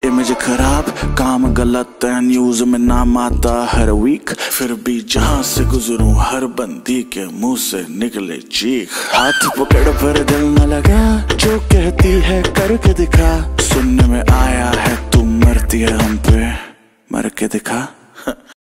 Image खराब, काम गलत है, न्यूज में नाम आता हर वीक। फिर भी जहां से गुजरूं हर बंदी के मुंह से निकले चीख। हाथ पकड़ पर दिल न लगा, जो कहती है करके दिखा। सुनने में आया है तू मरती है हम पे, मर के दिखा।